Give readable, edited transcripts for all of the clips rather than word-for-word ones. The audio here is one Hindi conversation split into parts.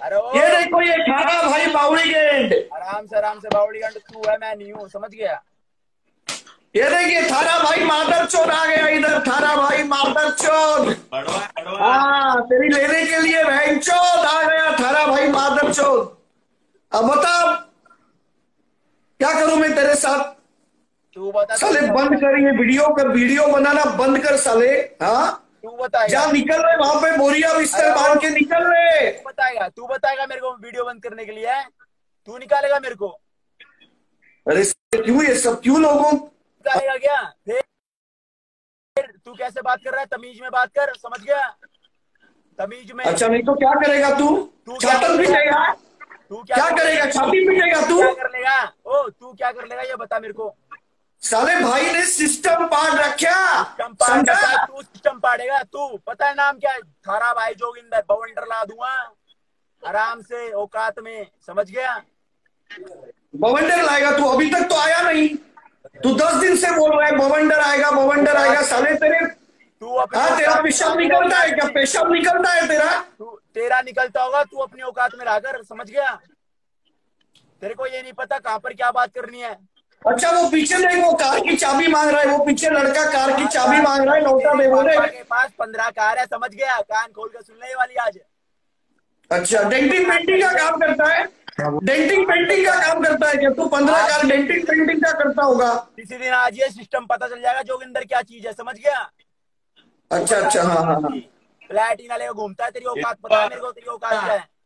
अरे ओ ये देखो ये थारा भाई बावड़ी गेंड। आराम से बावड़ी गंड तू है, मैं नहीं हूँ, समझ गया। ये देखिए थारा भाई मादर चोद आ गया इधर, थारा भाई मादर चोद। हाँ तेरी लेने के लिए बहन चोद आ गया थारा भाई मादर चोद। अब बता क्या करूं मैं तेरे साथ। तू बता, साले बंद कर ये वीडियो कर, वीडियो बनाना बंद कर साले। हाँ तू बताएगा। जा निकल रहे वहां पे, बोरिया बिस्तर बांध के निकल रहे। तू बताएगा मेरे को वीडियो बंद करने के लिए है? तू निकालेगा मेरे को? अरे क्यों ये सब, क्यों लोगों निकालेगा क्या? फिर तू कैसे बात कर रहा है? तमीज में बात कर, समझ गया? तमीज में। अच्छा नहीं तो क्या करेगा तू? तू क्या छातन पीटेगा? तू क्या करेगा? छाती पीटेगा तू? क्या कर लेगा? ओ तू क्या कर लेगा ये बता मेरे को। साले भाई ने सिस्टम पाड़ रखा, समझा? तू सिस्टम पाड़ेगा तू? पता है नाम क्या है? थारा भाई जोगिंदर बवंडर ला दूंगा आराम से औकात में, समझ गया? बवंडर लाएगा तू? अभी तक तो आया नहीं। तू 10 दिन से बोल रहा है बवंडर आएगा बवंडर आएगा। साले तेरे हाँ तेरा पेशाब निकलता है क्या? पेशाब निकलता है तेरा? तेरा निकलता होगा, तू अपनी औकात में रहकर, समझ गया? तेरे को ये नहीं पता कहाँ पर क्या बात करनी है। अच्छा वो पीछे नहीं, वो कार की चाबी मांग रहा है, वो पीछे लड़का कार की चाबी मांग रहा है, लौटा दे बोले। के पास 15 कार है, समझ गया? कान खोल कर सुनने वाली आज। अच्छा डेंटिंग पेंटिंग का काम करता है? डेंटिंग पेंटिंग का काम करता है क्या तू? 15 कार डेंटिंग पेंटिंग का करता होगा। किसी दिन आज ये सिस्टम पता चल जाएगा जोगिंदर क्या चीज है, समझ गया? अच्छा अच्छा हाँ हाँ हाँ। प्लेटिना लेकर घूमता है, तेरी औकात पता है मेरे को? तेरी औकात क्या है?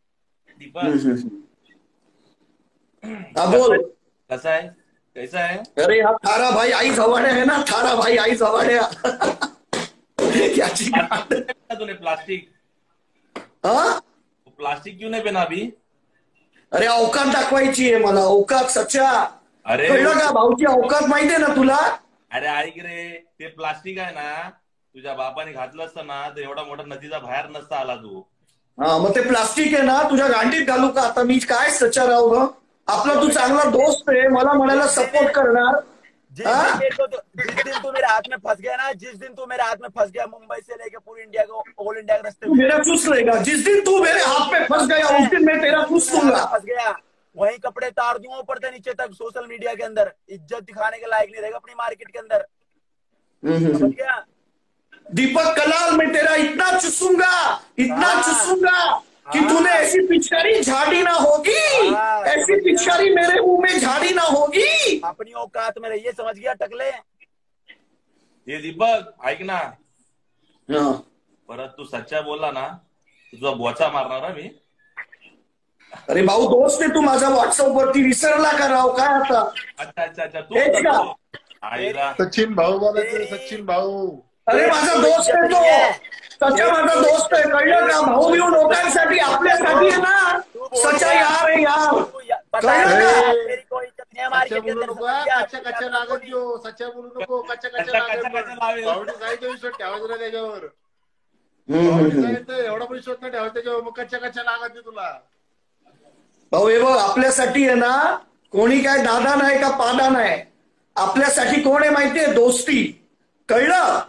हाँ बोल। कैसा है? कैसा है? अरे यार थारा भाई आई सवाड़े है ना, थारा भाई आई सवाड़े क्या चीज तूने प्लास्टिक हाँ? प्लास्टिक क्यों नाही पहना अभी? अरे औकात दाखवायची आहे मला, औकात सच्चा. अरे कळलं का भाऊची औकात माहितीये ना तुला? अरे ऐक रे, ते प्लास्टिक आहे ना, तुझ्या बापाने घातलं असतं ना तर एवढा मोठा नदीचा बाहेर नसता आला तू. हा मग ते प्लास्टिक आहे ना तुझ्या गांडीत घालू का आता मी? काय सच्चा राहू ग? आपला तू चांगला दोस्त आहे, मला म्हणायला सपोर्ट करणार. जिस दिन तू मेरे हाथ में फंस गया ना, जिस दिन तू मेरे हाथ में फंस गया, मुंबई से लेके पूरी इंडिया को, ऑल इंडिया के रास्ते मेरा चूस लेगा जिस दिन तू मेरे हाथ में फंस गया, उस दिन मैं तेरा चूस लूंगा. फंस गया वही कपड़े तार दूंगा ऊपर से नीचे तक, सोशल मीडिया के अंदर इज्जत दिखाने के लायक नहीं रहेगा अपनी मार्केट के अंदर, समझ गया? दीपक कलाल मैं तेरा इतना चुसूंगा कि तूने ऐसी पिचकारी झाड़ी ना होगी, ऐसी पिचकारी मेरे मुंह में झाड़ी ना होगी. अपनी औकात में रहिए, समझ गया टकले? हे दीपक ऐक ना, परत तू सच्चा बोलला ना तुझा बोचा मारणार ना मी. अरे भाऊ दोस्त आहे तू माझा, व्हॉट्सअप वरती विसरला का राव? काय आता? अच्छा अच्छा अच्छा तू आईला सचिन भाऊ बोलायचं, सचिन भाऊ. अरे माझा दोस्त आहे तो, सच्चा माझा दोस्त आहे, कळलं का? भाऊ बिऊ लोकांसाठी आपल्यासाठी आहे ना, सच्चा यार आहे यार, कळलं का? सच्चा बोलू नको, कच्चा कच्चा लागत घेऊ. सच्चा बोलू नको, कच्चा कच्चा लागत. भावडी साहित्य विश्वास ठेवायचं ना त्याच्यावर. भावडी साहित्य एवढा पण विश्वास नाही ठेवायचं त्याच्यावर, मग कच्चा कच्चा लागत नाही तुला. भाऊ हे बघ आपल्यासाठी आहे ना, कोणी काय दादा नाही का पादा नाही, आपल्यासाठी कोण आहे माहितीये? दोस्ती, कळलं?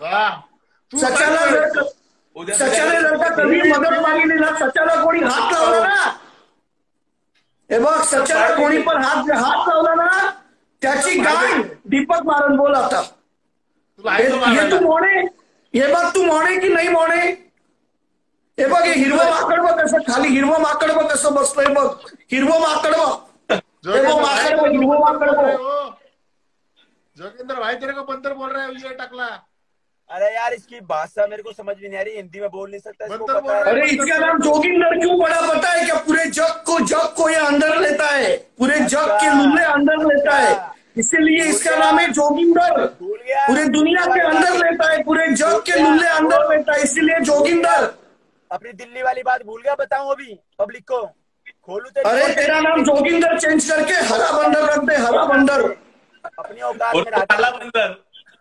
सच्याने जर का कधी मदत मागितली ना, सच्याला कोणी हात लावला ना, हे बघ सच्याला कोणी पण हात लावला ना, त्याची गाय दीपक मारन. बोल आता हे तू मोणे, हे बघ तू मोणे की नाही मोणे? हे बघ हे हिरवं माकड बघ कसं, खाली हिरवं माकड बघ कसं बसतंय बघ, हिरवं माकड बघ, हिरवं माकड बघ. जोगिंदर भाई तेरे को बंदर बोल रहा है, ये टकला. अरे यार इसकी भाषा मेरे को समझ में नहीं आ रही, हिंदी में बोल नहीं सकता इसको बंदर बोल रहा है. अरे इसका नाम जोगिंदर क्यों पड़ा पता है क्या? पूरे जग को ये अंदर लेता है, पूरे जग के लुल्ले अंदर लेता है, इसीलिए इसका नाम है जोगिंदर. पूरे दुनिया के अंदर लेता है, पूरे जग के लुल्ले अंदर लेता है, इसीलिए जोगिंदर. अपनी दिल्ली वाली बात भूल गया? बताऊं अभी पब्लिक को? खोलू? अरे तेरा नाम जोगिंदर चेंज करके हरा बंदर रख दे, हरा बंदर. अपनी औकात में काला बंदर.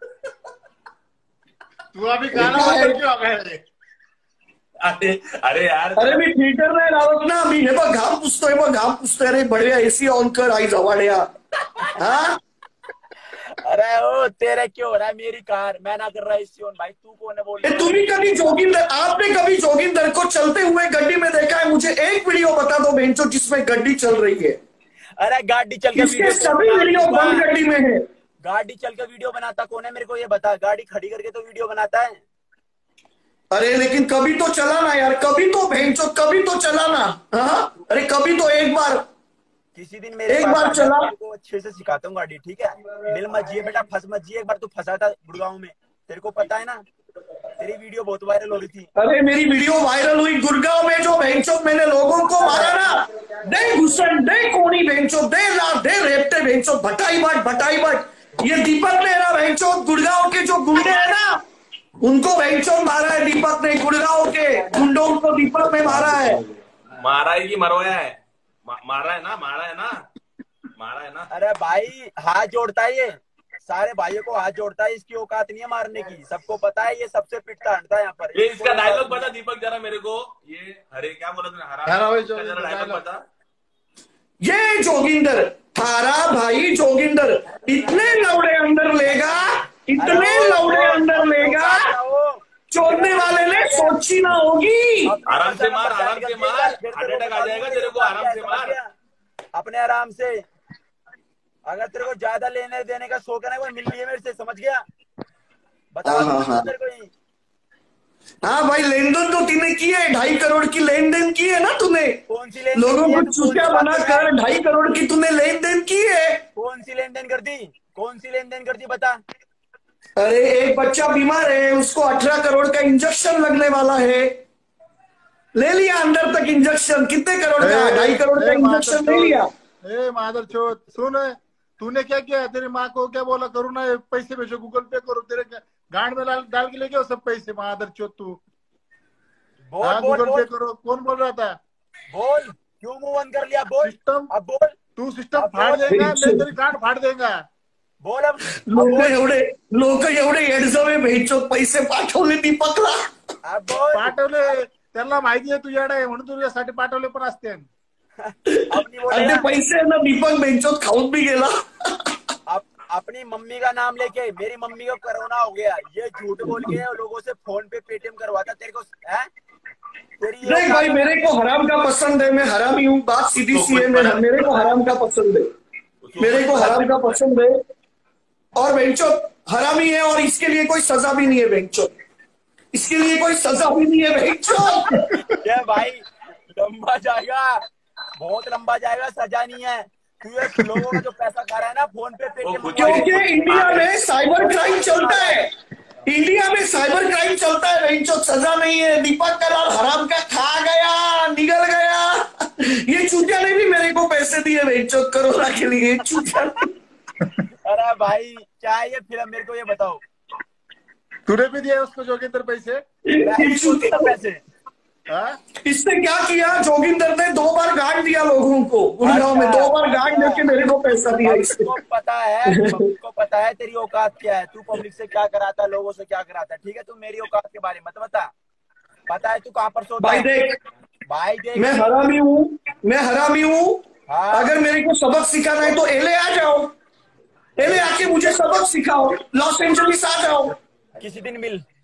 तू अभी काला बंदर क्यों आ गया? अरे यार, अरे मी फिल्टर नाही लावत ना, मी हे बघ घाम पुसतोय, बघ घाम पुसतोय. अरे बढिया एसी ऑन कर आई जवाड्या. हाँ अरे ओ तेरे क्यों हो रहा है? मेरी कार मैं ना कर रहा एसी ऑन. भाई तू कौन है बोल? तुम्ही कभी जोगिंदर, आपने कभी जोगिंदर को चलते हुए गड्डी में देखा है? मुझे एक वीडियो बता दो बेंचो जिसमें गड्डी चल रही है। अरे गाड़ी चल के इसके सभी वीडियो बंद गड्डी में है। गाड़ी चल के वीडियो बनाता कौन है मेरे को ये बता। गाड़ी खड़ी करके तो वीडियो बनाता है। अरे लेकिन कभी तो चलाना यार, कभी तो बेंचो, कभी तो चलाना। हाँ अरे कभी तो एक बार, किसी दिन मेरे एक बार चला को अच्छे से सिखाता हूँ गाड़ी, ठीक है। मिल मत जिए बेटा, फंस मत जिए। एक बार तू फंसा था गुड़गांव में, तेरे को पता है ना, तेरी वीडियो बहुत वायरल हो रही थी। अरे मेरी वीडियो वायरल हुई गुड़गांव में, जो बेंचो मैंने लोगों को मारा ना, दे घुसन, दे कोनी बेंचो, दे लात, दे रेपटे बेंचो, भटाई बट। ये दीपक ने ना बेंचो गुड़गांव के जो गुंडे हैं ना, उनको बेंचो मारा है दीपक ने। गुड़गांव के गुंडों को दीपक ने मारा है। मारा है कि मरवाया है? मारा है ना। अरे भाई हाथ जोड़ता है, ये सारे भाइयों को हाथ जोड़ता है। इसकी औकात नहीं है मारने की, सबको पता है। ये सबसे पिटता हटता है यहाँ पर। ये इसका डायलॉग बता दीपक जरा मेरे को। ये हरे क्या बोला तूने? हरा डायलॉग बता। ये जोगिंदर, थारा भाई जोगिंदर, इतने लौड़े अंदर लेगा, इतने लौड़े अंदर लेगा, चोरने वाले ने सोची ना होगी। आराम से मार, हार्ट अटैक आ जाएगा तेरे को। आराम से मार, अपने आराम से। अगर तेरे को ज्यादा लेने देने का शौक है ना, कोई मिल लिए मेरे से, समझ गया? बता तेरे को। हाँ भाई, लेन देन तो तूने की है, 2.5 करोड़ की लेन देन की है ना तूने। कौन सी लेन? लोगों को चूतिया बनाकर 2.5 करोड़ की तूने लेन देन की है। कौन सी लेन देन कर दी? कौन सी लेन देन कर दी बता। अरे एक बच्चा बीमार है, उसको 18 करोड़ का इंजेक्शन लगने वाला है, ले लिया अंदर तक इंजेक्शन। कितने करोड़ का? 2.5 करोड़ का इंजेक्शन ले लिया। मादर चोद, सुन, तूने क्या किया? तेरी माँ को क्या बोला? करूँ ना पैसे भेजो, गूगल पे करो, तेरे गांड में डाल के लेके सब पैसे। मादर चोद तू गूगल पे करो। कौन बोल रहा था? बोल, क्यों मुंह बंद कर लिया? बोल सिस्टम। अब बोल। तू सिस्टम फाड़ देगा, मैं तेरी गांड फाड़ देगा। बोल अब। लोक एवढे एडजवे भेटचो पैसे पाठवले दीपकला। अब बोल। पाठवले, त्यांना माहिती आहे तू येडा आहे म्हणून तुझ्यासाठी पाठवले पण असते। आणि पैसे ना दीपक बेंचोत खाऊन भी गेला। अपनी मम्मी का नाम लेके, मेरी मम्मी को कोरोना हो गया, ये झूठ बोल के लोगों से फोन पे पेटीएम करवाता तेरे को है? नहीं भाई, मेरे को हराम का पसंद है, मैं हरामी हूँ, बात सीधी सी है। मेरे को हराम का पसंद है, मेरे को हराम का पसंद है। और बेंचो हरामी है, और इसके लिए कोई सजा भी नहीं है बेंचो, इसके लिए कोई सजा भी नहीं है बेंचो। ये भाई लंबा जाएगा, बहुत लंबा जाएगा, सजा नहीं है। तू ये लोगों का जो पैसा खा रहा है ना फोन पे पेटीएम, क्योंकि इंडिया में साइबर क्राइम चलता है, इंडिया में साइबर क्राइम चलता है बेंचो, सजा नहीं है। दीपक का लाल हराम का खा गया, निकल गया। ये चूतिया ने भी मेरे को पैसे दिए बेंचो कोरोना के लिए, चूतिया। अरे भाई क्या है ये फिल्म, मेरे को ये बताओ। तूने भी दिया उसको जोगिंदर पैसे? पैसे इसने क्या किया? जोगिंदर ने 2 बार गांड दिया लोगों को गुड़गांव में, 2 बार गांड देके मेरे को पैसा दिया। इसको पता है, तुमको पता है तेरी औकात क्या है, तू पब्लिक से क्या कराता है, लोगों से क्या कराता है, ठीक है? तू मेरी औकात के बारे में मत बता। पता है तू कहाँ पर सोता है? भाई देख, मैं हरामी हूँ। अगर मेरे को सबक सिखाना है तो एले आ जाओ, एले आके मुझे सबक सिखाओ, लॉस एंजलिस आ जाओ, किसी दिन मिल।